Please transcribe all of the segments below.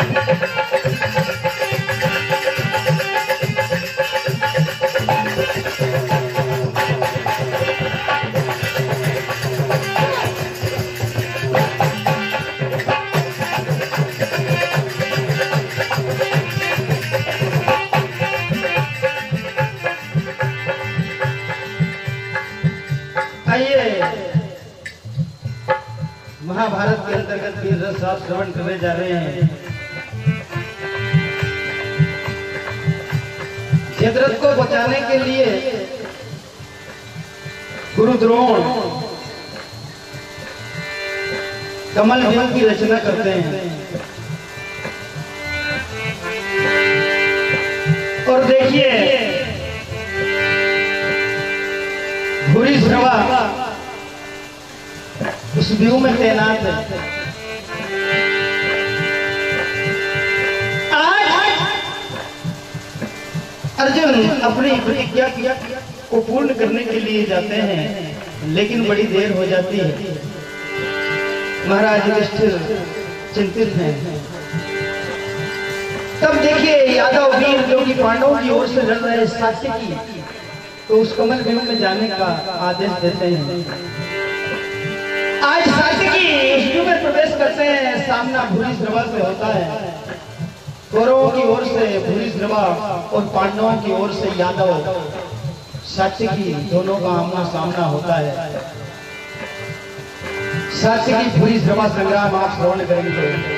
महाभारत के अंतर्गत वीर रस आप श्रवण करने जा रहे हैं। जयद्रथ को बचाने के लिए गुरु द्रोण कमल भीम की रचना करते हैं और देखिए भूरिश्रवा उस व्यू में तैनात है। आज अर्जुन अपनी प्रतिज्ञा को पूर्ण करने के लिए जाते हैं, लेकिन बड़ी देर हो जाती है। महाराज युधिष्ठिर चिंतित हैं। तब देखिए यादव वीर जो कि पांडवों की ओर से लड़ रहे सात्यकी तो उस कमल भीम में जाने का आदेश देते हैं। आज सात्यकी उस व्यू में प्रवेश करते हैं। सामना भूरिश्रवा से होता है। कौरवों की ओर से भूरिश्रवा और पांडवों की ओर से यादव सात्यकी दोनों का आमना सामना होता है। सात्यकी भूरिश्रवा संग्राम आप श्रवण करेंगे।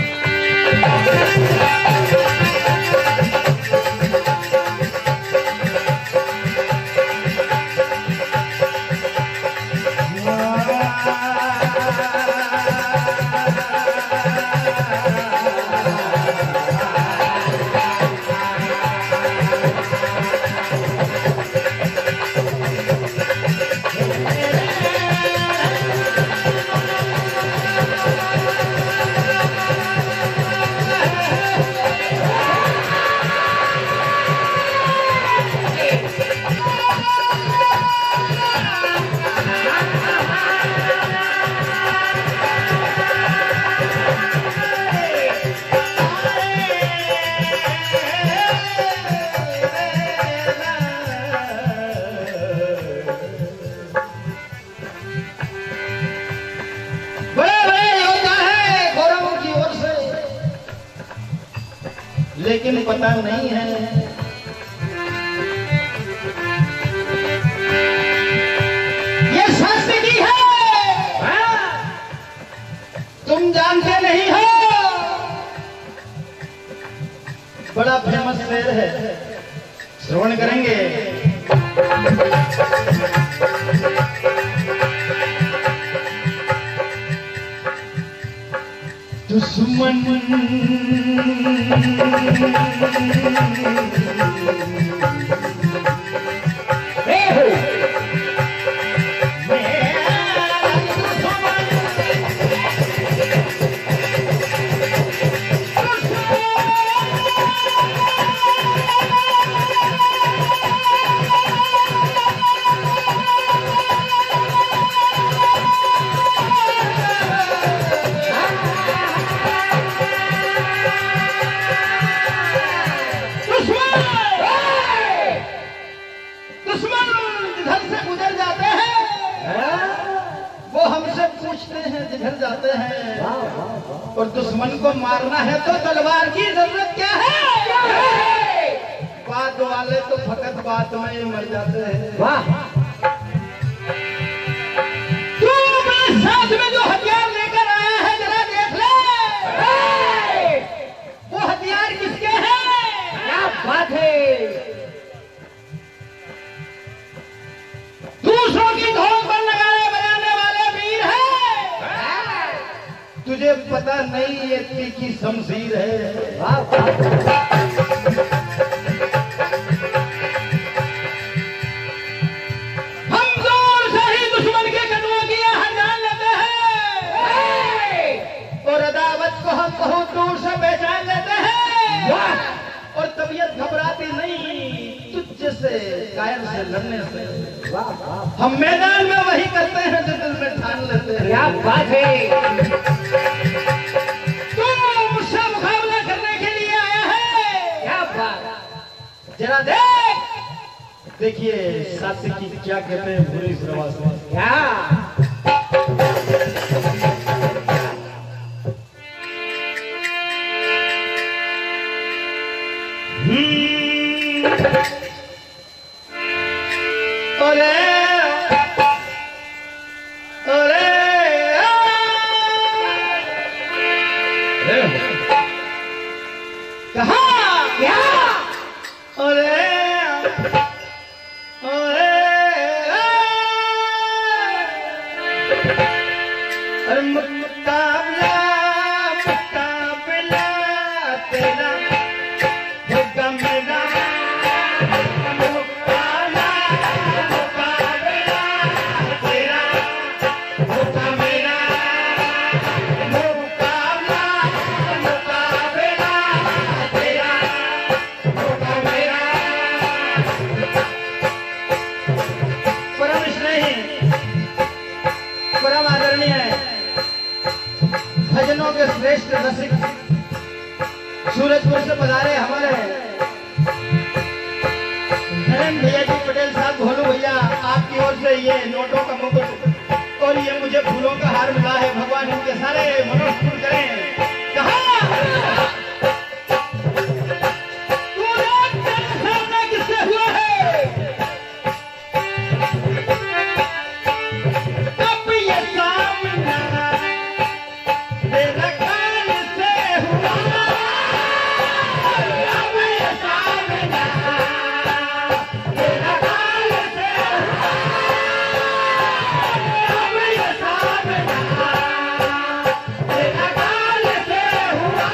लेकिन पता नहीं है ये सात्यकी है। तुम जानते नहीं हो। बड़ा फेमस शेर है, श्रवण करेंगे। दुश्मन जाते हैं और दुश्मन को मारना है तो तलवार की जरूरत क्या है। बात वाले तो फकत बात में मर जाते हैं। वाह, तू अपने साथ में जो हथियार लेकर आया है जरा देख ले। वो हथियार किसके हैं? क्या बात है। दूसरों की धोख पर लगाए बजाने वाले वीर है। तुझे पता नहीं ये तीखी शमशीर है। हम जोर से ही दुश्मन के कदमों की आहट जान लेते हैं और अदावत को हम बहुत दूर से पहचान लेते हैं और तबीयत घबराती नहीं तुझ से कायर से लड़ने से। हम मैदान में वही करते हैं जो दिल में ठान लेते हैं। क्या बात है। तुम मुझसे मुकाबला देखिए सत्य की क्या कहते हैं बुरी प्रवास क्या अरे अरे कहा क्या अरे अरे मुकाबला मुकाबला तेरा होगा मेरा मुकाबला मुकाबला तेरा होगा मेरा मुकाबला मुकाबला तेरा होगा मेरा परम स्नेही परम आदरणीय भजनों के श्रेष्ठ रसिक सूरजपुर से पधारे हमारे नरेंद्र भैया जी पटेल साहब भोलू भैया आपकी ओर से ये नोटों का मुकुट और ये मुझे फूलों का हार मिला है। भगवान इनके सारे मनोरथ पूर्ण करें। कहा किससे हुआ है अब ये सामना तेरा काल से हुआ अब ये सामना तेरा काल से हुआ अब ये सामना तेरा काल से हुआ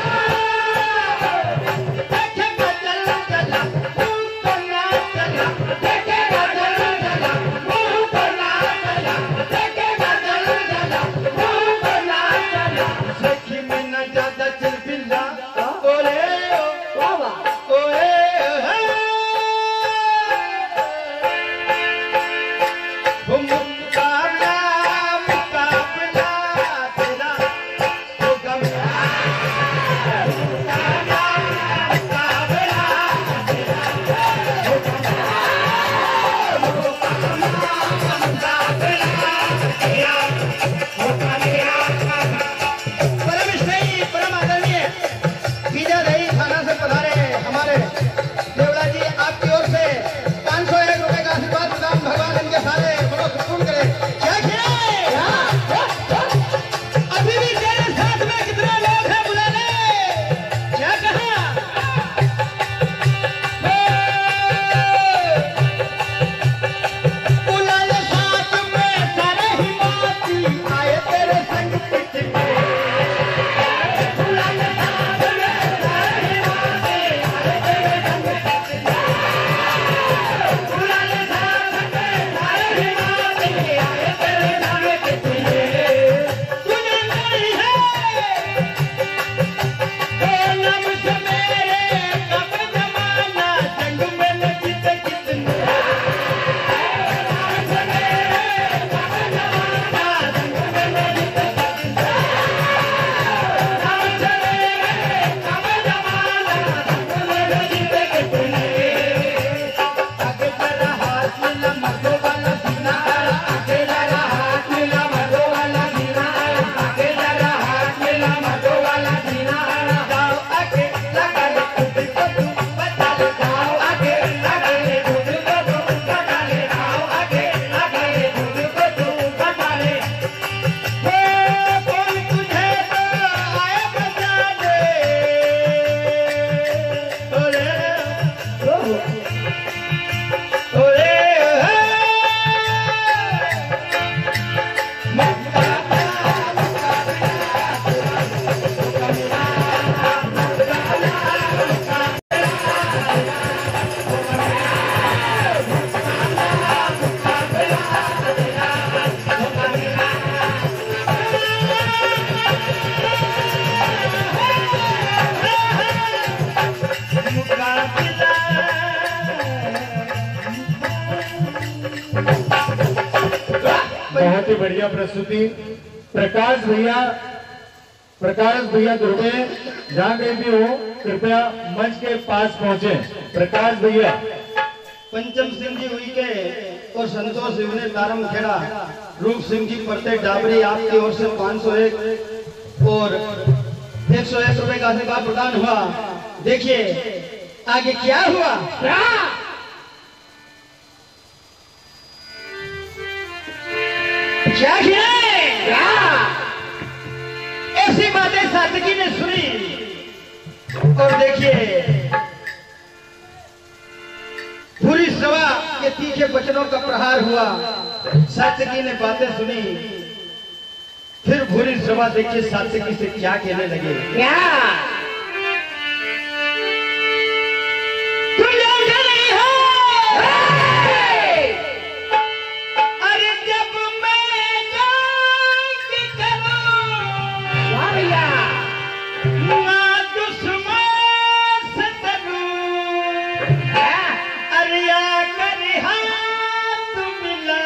देखे बदल चला मुंह को ना चला देखे बदल चला मुंह को ना चला देखे बदल चला मुंह को ना चला सखी में न ज्यादा चल बिल्ला ओरे बाबा ओए मुकाबला मुकाबला तेरा होगा मेरा मुकाबला मुकाबला परम स्नेही परम आदरणीय बीजा रही थाना से पधारे हमारे देवड़ा जी आपकी ओर से 501 रुपए का आशीर्वाद प्रदान भगवान इनके सारे मनोरथ पूर्ण करे। क्या किया अभी भी तेरे साथ में कितने लोग हैं बुला ले क्या कहा बुला ले साथ में सारे हिमाती आए तेरे संग पिछले बुला ले साथ में सारे हिमाती आए तेरे संग पिछले बुला ले साथ में सारे हिमाती आए तेरे संग पिछले तुझे नहीं है नम से मेरे कब जमाना जंग में न जीते कितने नम से मेरे कब जमाना जंग में न जीते कितने नम से मेरे कब जमाना जंग में न जीते कितने आगे जरा हाथ मिला मधो वाला सीना आगे जरा हाथ मिला मधो वाला सीना आगे जरा हाथ मिला मधो वाला सीना जाओ आगे लगा ले खुद को तू बता ले जाओ आगे लगा ले खुद को तू बता ले जाओ आगे लगा ले खुद को तू बता ले कौन तुझे तो आए बता दे ओरे ओरे बहुत ही बढ़िया प्रस्तुति। प्रकाश भैया दुर्गे जहाँ कहीं भी हो कृपया मंच के पास पहुंचे। प्रकाश भैया पंचम सिंह जी हुई के और संतोष सिंह ने तारम खेड़ा, रूप सिंह जी परते डाबरी आपकी ओर से 501 और 101 रुपए का आशीर्वाद प्रदान हुआ। देखिए आगे क्या हुआ। क्या किया? ऐसी बातें सात्विकी ने सुनी और देखिए पूरी सभा के तीखे वचनों का प्रहार हुआ। सात्विकी ने बातें सुनी, फिर पूरी सभा देखिए सात्विकी से क्या कहने लगे। क्या तुम लोग नहीं हो? अरे जब मैं जंग करूं ना दुश्मन से डरूं, अरे आकर हाथ मिला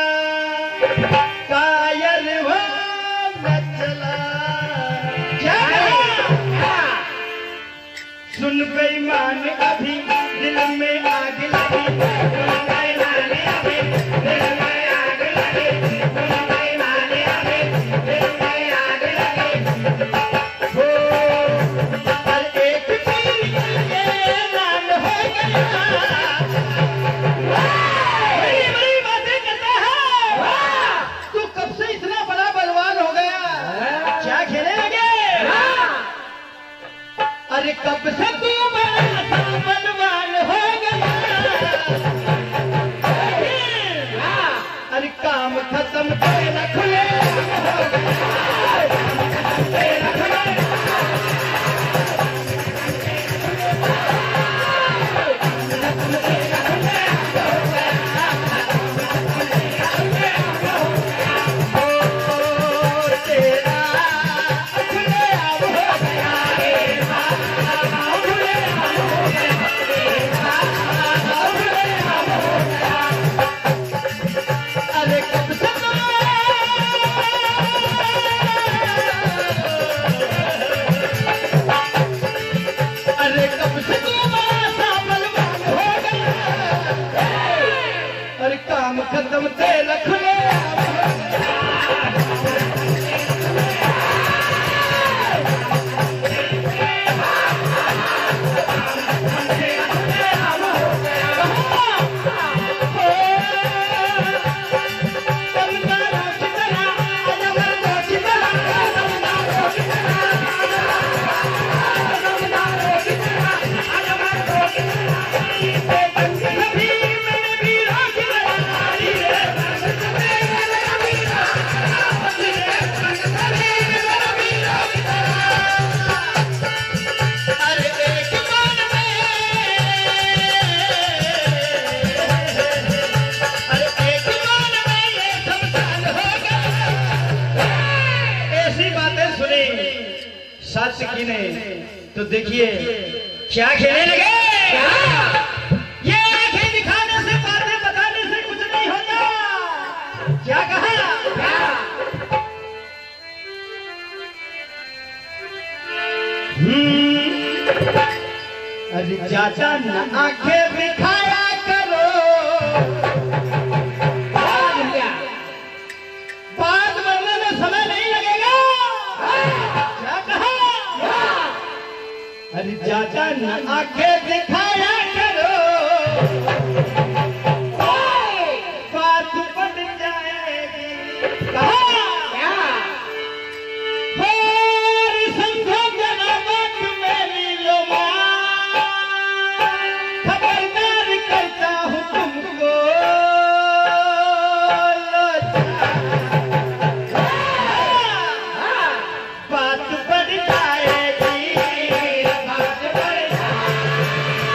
कायर हो न चला। क्या सुन बेईमान अभी दिल में आग लगी, कब से तू बड़ा बलवान हो गया। अरे काम खत्म तेरा खुले खत्म तेरा खुले। सात्विकी ने तो देखिए क्या कहने लगे। ये आंखें दिखाने से बातें बताने से कुछ नहीं होता। क्या कहा? अरे चाचा न आंखें दिखाया करो, बात बनने में समय नहीं लगेगा। क्या कहा? अरे चाचा न आंखें दिखाया करो, बात बन जाएगी। कहा? खबरदार करता हूँ तुमको, बात बढ़ जाएगी, बात बढ़ जाएगी।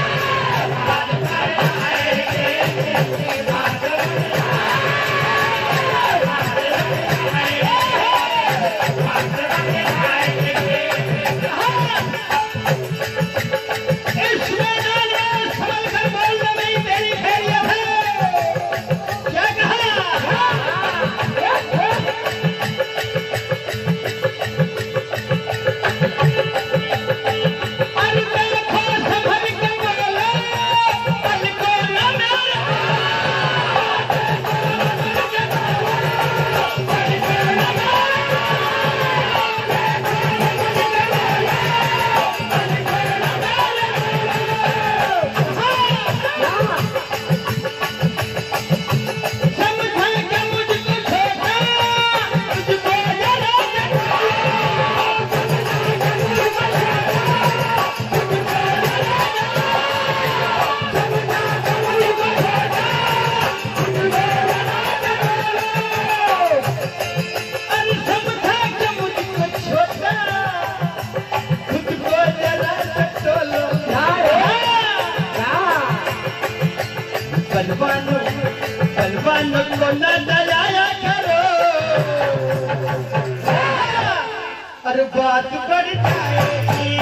अरे बात कर जाएगी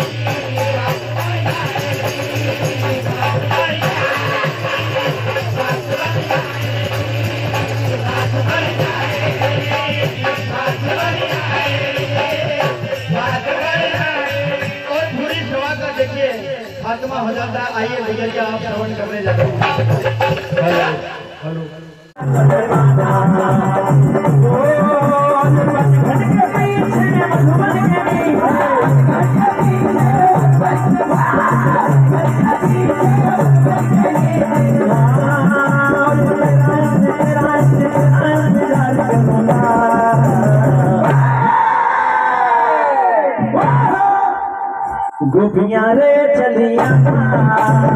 और पूरी सभा का देखिए खात्मा हो जाता है। आइए भैया जी आप श्रवण करने जाते हैं। हेलो गोपियां रे चलिया